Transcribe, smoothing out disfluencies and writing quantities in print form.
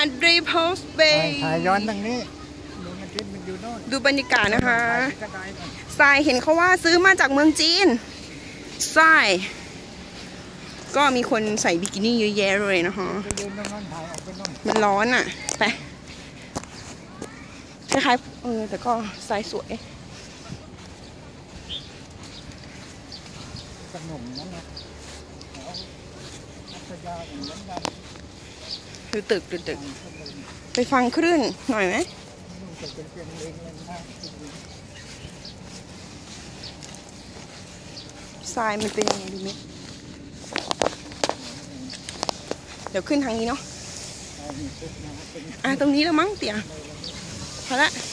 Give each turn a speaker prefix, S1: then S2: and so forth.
S1: ดรีพอสเบย์
S2: ถ่ายย้อนทางนี้มันอยู่โน่น
S1: ดูบรรยากาศนะคะทรายเห็นเขาว่าซื้อมาจากเมืองจีนทรายก็มีคนใส่บิกินี่เยอะแยะเลยนะคะมันร้อนอ่ะไปคล้ายๆแต่ก็ทรายสวย
S2: ขนมนั่นนะ
S1: ดูตึกไปฟังคลื่นหน่อยไหมทรายมันเป็นยังไงดูมิเดี๋ยวขึ้นทางนี้เนาะตรงนี้แล้วมั้งเตี่ยพอละ